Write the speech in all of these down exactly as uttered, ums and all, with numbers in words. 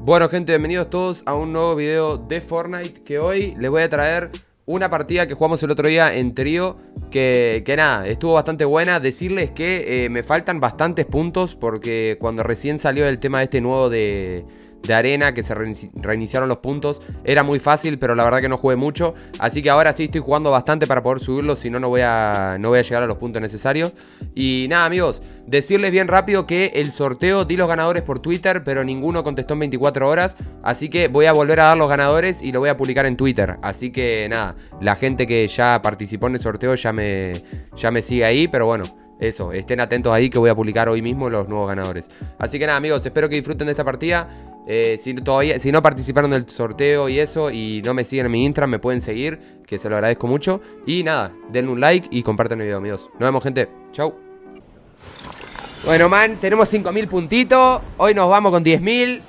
Bueno gente, bienvenidos todos a un nuevo video de Fortnite. Que hoy les voy a traer una partida que jugamos el otro día en trío. Que, que nada, estuvo bastante buena. Decirles que eh, me faltan bastantes puntos, porque cuando recién salió el tema este nuevo de... de arena, que se reiniciaron los puntos, era muy fácil, pero la verdad que no jugué mucho. Así que ahora sí estoy jugando bastante para poder subirlos, si no, no voy a, no voy a llegar a los puntos necesarios. Y nada amigos, decirles bien rápido que el sorteo di los ganadores por Twitter, pero ninguno contestó en veinticuatro horas. Así que voy a volver a dar los ganadores y lo voy a publicar en Twitter. Así que nada, la gente que ya participó en el sorteo ya me, ya me sigue ahí, pero bueno, eso, estén atentos ahí que voy a publicar hoy mismo los nuevos ganadores. Así que nada amigos, espero que disfruten de esta partida. Eh, si, todavía, si no participaron del sorteo y eso, y no me siguen en mi Instagram, me pueden seguir, que se lo agradezco mucho. Y nada, denle un like y compartan el video amigos. Nos vemos gente, chau. Bueno man, tenemos cinco mil puntitos. Hoy nos vamos con diez mil.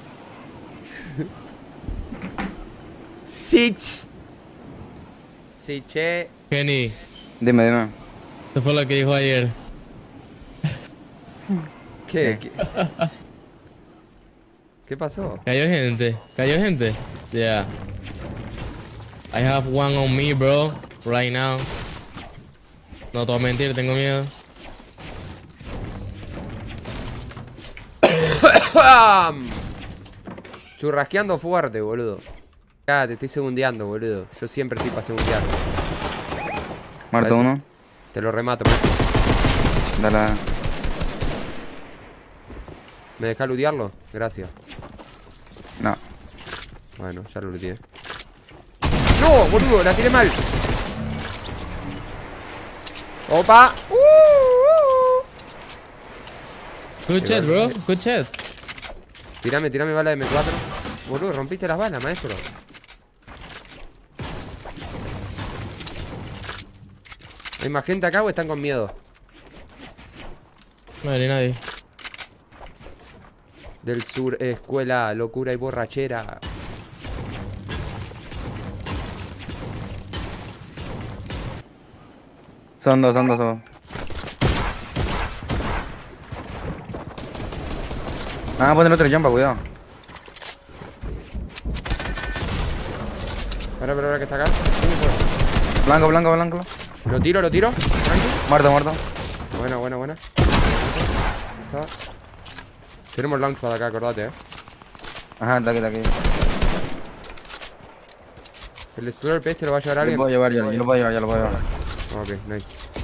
Sí. Sí, che. Kenny, Dime, dime. eso fue lo que dijo ayer. ¿Qué? ¿Qué, ¿Qué pasó? Cayó gente, cayó gente. Yeah. I have one on me, bro. Right now. No te voy a mentir, tengo miedo. Churrasqueando fuerte, boludo. Ya, te estoy segundeando, boludo. Yo siempre estoy para segundear. Marto uno. Te lo remato, man. Dale. ¿Me deja lootearlo? Gracias. No. Bueno, ya lo looteé. ¡No, boludo! La tiré mal. ¡Opa! ¡Uh! uh. Good chat, bro. Good chat. Tirame, tirame bala de eme cuatro. Boludo, rompiste las balas, maestro. ¿Hay más gente acá o están con miedo? No hay nadie. Del sur, escuela, locura y borrachera. Son dos, son dos, son dos. Ah, poner otro jumpa, cuidado. Ahora, pero ahora que está acá. Blanco, blanco, blanco. Lo tiro, lo tiro. Muerto, muerto. Buena, buena, buena. Está. Tenemos launchpad acá, acordate, eh. Ajá, está aquí, está aquí. El slurp este lo va a llevar Yo alguien. lo puedo llevar, yo, yo lo puedo llevar, yo lo puedo llevar. Ok, nice.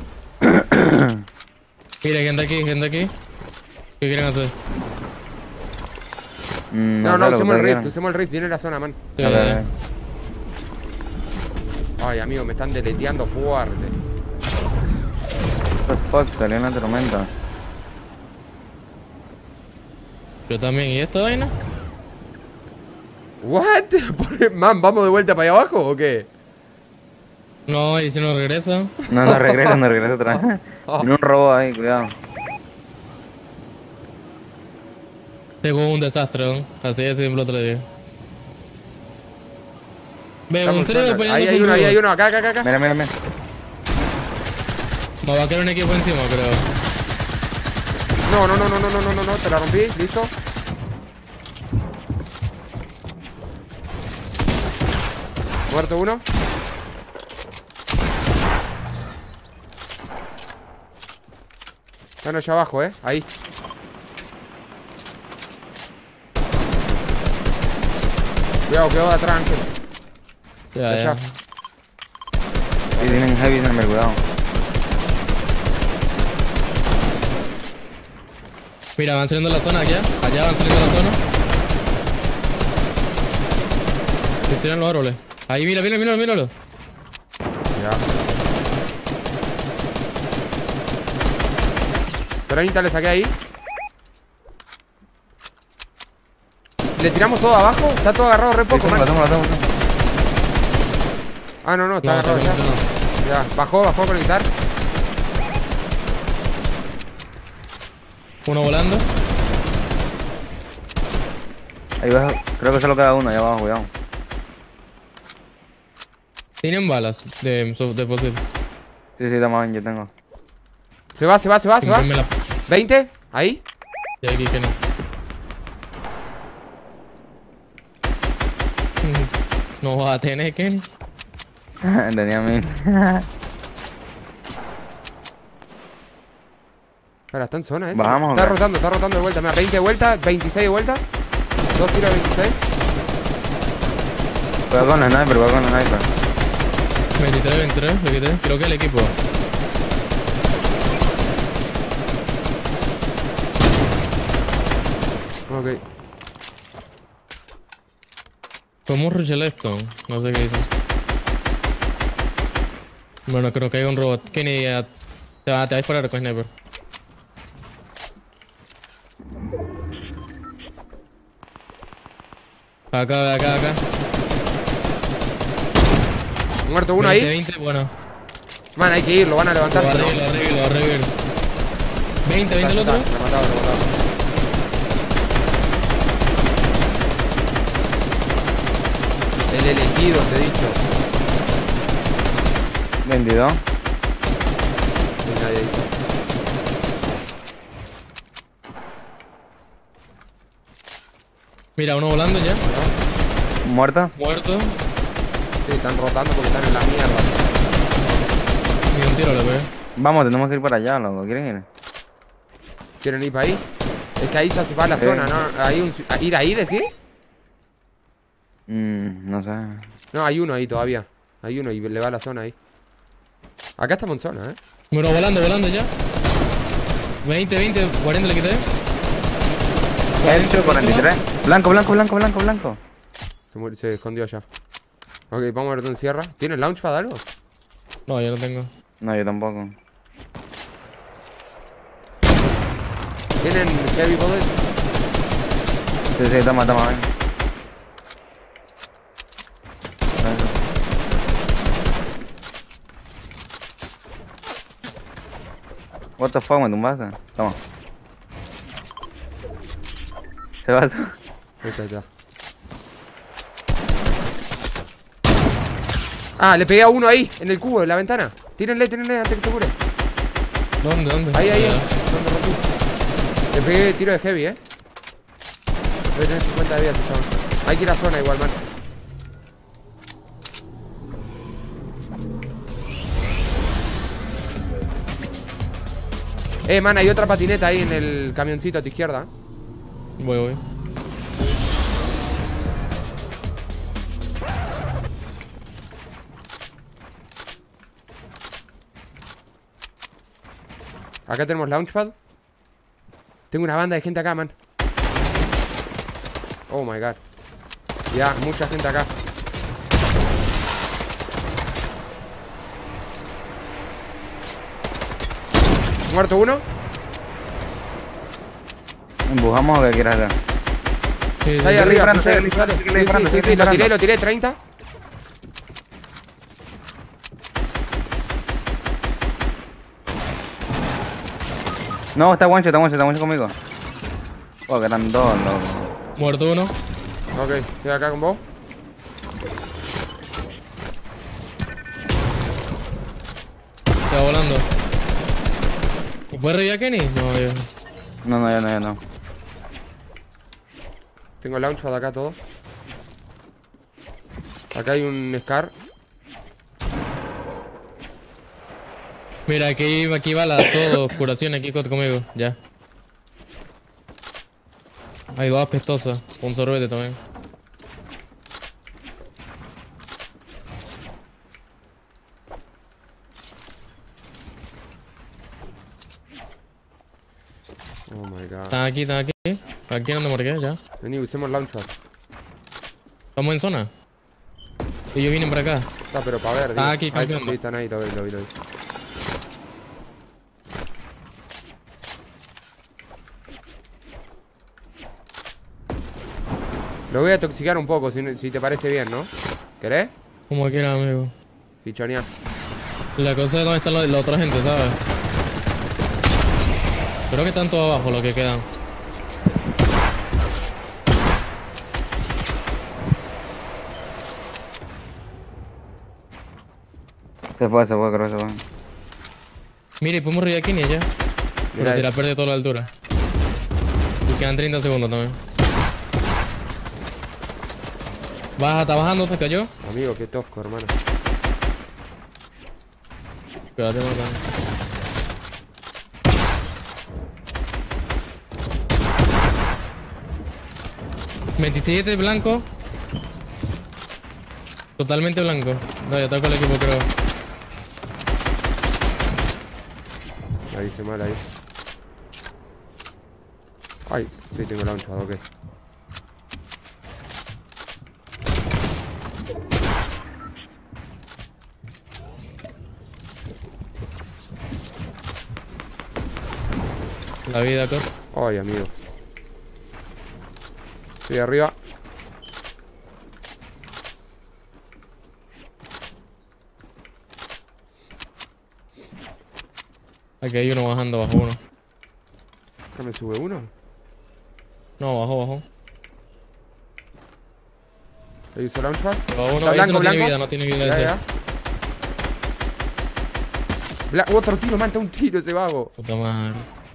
Mira, gente aquí, gente aquí. ¿Qué quieren hacer? Mm, No, no, sé lo que usemos el ustedes rift, quieran. usemos el rift, viene la zona, man. Sí, A ver, a ver. Ay, amigo, me están deleteando fuerte. What the fuck, salió en la tormenta. Yo también. ¿Y esta vaina? What? Man, ¿vamos de vuelta para allá abajo o qué? No, y si no regresa. No, no regresa, no regresa otra vez. Tiene un robo ahí, cuidado. Tengo un desastre, ¿no? Así de simple otro día. Ve, un Estamos trío solos. peleando Ahí hay con uno, ahí Rudo. hay uno, acá, acá, acá, acá. Mira, mira, mira. Me va a caer un equipo encima, creo. No, no, no, no, no, no, no, no, no, te la rompí, listo. Muerto uno. Bueno, allá abajo, eh, ahí. Cuidado, quedó de atrás, Ángel. Ya, Allá. ya. Sí, tienen heavy, tienen cuidado. Mira, van saliendo de la zona allá. Allá van saliendo de la zona. Se tiran los árboles. Ahí, mira, mira, míralo, míralo. Ya. treinta le saqué ahí. Si le tiramos todo abajo, está todo agarrado re poco, Sí, man. la tengo, la tengo, la tengo. Ah, no, no, está No, agarrado ya. también no. Ya, bajó, bajó a conectar. Uno volando. Ahí va, creo que solo queda uno, allá abajo, cuidado. Tienen balas de, de fósil. Sí, sí, también yo tengo. Se va, se va, se va, se va. Comprarme la- veinte, ahí. Y aquí que no. No vas a tener, Kenny. Tenía mil. Espera, está en zona ese. Bajamos, Está ¿o qué? rotando, está rotando de vuelta. Mira, veinte de vuelta, veintiséis de vuelta. Dos tiros de veintiséis. Juega con el sniper, juega con el sniper. veintitrés, veintitrés, le quité. Creo que el equipo. Ok. Podemos rushar esto. No sé qué dice. Bueno, creo que hay un robot. Kenny, ya te va, te va a disparar con sniper. Acá, acá, acá. Muerto uno veinte, ahí. veinte, bueno. Man, hay que ir, lo van a Lo levantar. va a pero- revivir, lo va a revivir, lo va a revivir. veinte, veinte el Está, otro. está, Lo mataba, lo mataba. El elegido, te he dicho. veintidós. No hay nadie ahí. Mira, uno volando ya. Muerto. Muerto. Sí, están rotando porque están en la mierda. Ni un tiro le pegué. Vamos, tenemos que ir para allá, loco. ¿Quieren ir? ¿Quieren ir para ahí? Es que ahí ya se va la Sí. zona, ¿no? Hay un... ¿Ir ahí, decís? Mmm, no sé. No, hay uno ahí todavía. Hay uno y le va a la zona ahí. Acá estamos en zona, ¿eh? Bueno, volando, volando ya. veinte, veinte, cuarenta le quité. Hecho cuarenta y tres. Blanco, blanco, blanco, blanco, blanco. Se, murió- se escondió ya. Ok, vamos a ver dónde cierra. ¿Tiene launchpad algo? No, yo no tengo. No, yo tampoco. ¿Tienen heavy bullets? Sí, sí, toma, toma, ven. What the fuck, me tumbaste. Toma. Se va. Ahí está, ahí está. Ah, le pegué a uno ahí, en el cubo, en la ventana. Tírenle, tírenle antes que se cure. ¿Dónde, dónde? Ahí, ahí, ahí. Ya. Donde rompí. Le pegué tiro de heavy, eh. Voy a tener cincuenta de vida, este chabón. Hay que ir a zona igual, man. Eh, man, hay otra patineta ahí en el camioncito a tu izquierda. Voy, voy. Acá tenemos launchpad. Tengo una banda de gente acá, man. Oh my god. Ya, mucha gente acá. Muerto uno. Empujamos o qué quieras hacer. Sí, Está ahí sí. arriba. disparando, José, sigue disparando, dale. sigue Sí, disparando, sí, sí, sigue sí, lo tiré, disparando. lo tiré, treinta. No, está guancho, está guancho, está guancho conmigo. Oh, que eran dos, loco. Muerto uno. Ok, estoy acá con vos. Está volando. ¿Me puedes revivir a Kenny? No, yo. No, no, ya no, ya no. Tengo launchpad acá todo. Acá hay un Scar. Mira, aquí, aquí va la todo curación aquí con- conmigo. Ya. Hay dos apestosas. Un sorbete también. Oh my god. Están aquí, están aquí. Aquí donde marqué, ya. Vení, usemos launchpad. Estamos en zona. Ellos vienen para acá. Está, pero para ver. Está digo. aquí Ahí, campeando. sí, están ahí, lo vi, lo vi, lo vi. Lo voy a toxicar un poco, si, no- si te parece bien, ¿no? ¿Querés? Como quieran, amigo. Fichonear. La cosa es dónde está la, la otra gente, ¿sabes? Creo que están todos abajo los que quedan. Se fue, se fue, creo que se fue. Mire, podemos reír aquí ni allá. Pero Mira, si la pierde toda la altura. Y quedan treinta segundos también. Baja, está bajando, te cayó. Amigo, qué tosco, hermano. Cuídate, mata. veintisiete blanco. Totalmente blanco. No, yo toco el equipo, creo. La hice mal ahí. Ay, sí, tengo launchado, ok. La vida, Cor. Ay, amigo. Estoy arriba. Aquí hay uno bajando, bajo uno. Acá me sube uno. No, bajo, bajo. Le hizo launchpad. Bajo uno, Está ese blanco, no tiene blanco. vida, no tiene vida Ya, ese. ya. Bla otro tiro, manta un tiro ese vago. Puta madre.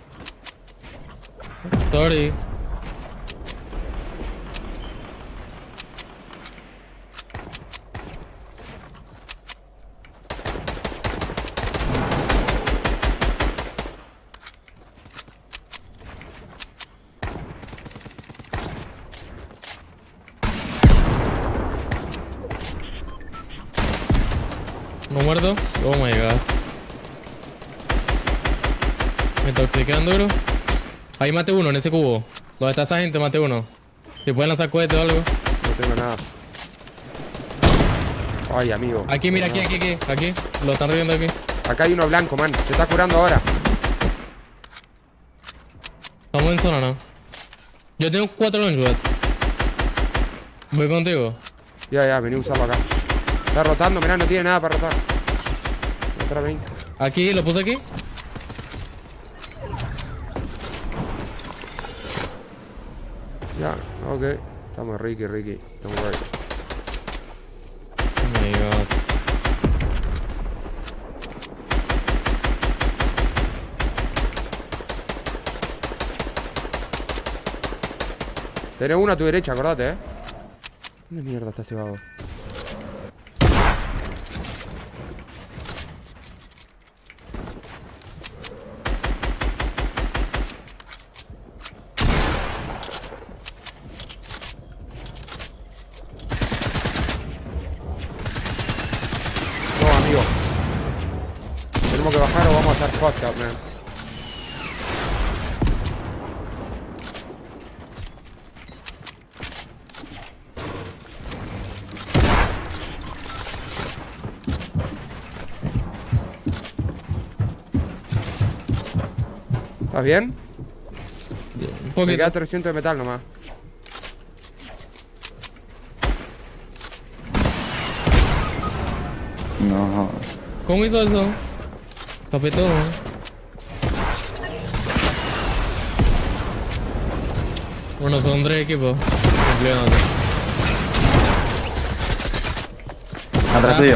Sorry. No muerto. Oh my god. Me intoxican duro. Ahí mate uno en ese cubo. ¿Dónde está esa gente? Mate uno. Si pueden lanzar cohetes o algo. No tengo nada. Ay, amigo. Aquí, mira, aquí, aquí, aquí. Aquí. Lo están reviendo aquí. Acá hay uno blanco, man. Se está curando ahora. Estamos en zona, ¿no? Yo tengo cuatro launchpads. Voy contigo. Ya, ya, vení a usarlo acá. Está rotando, mirá, no tiene nada para rotar. Otra veinte. Aquí, lo puse aquí. Ya, ok. Estamos Ricky, Ricky. Don't worry. Oh my god. Tenés uno a tu derecha, acordate, eh. ¿Dónde mierda está ese vago? No, amigo. Tenemos que bajar o vamos a estar fucked up, man. ¿Estás bien? Un Me poquito. queda trescientos de metal nomás. No. ¿Cómo hizo eso? Tapé todo. Bueno, son tres equipos. Completamente. Atrás tuyo.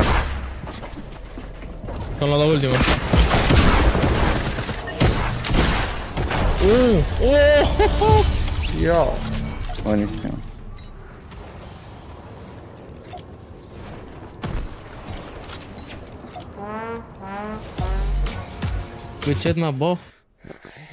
Son los dos últimos. ¡Uh! ¡Oh! Dios. Buenísimo. Good shit, my buff.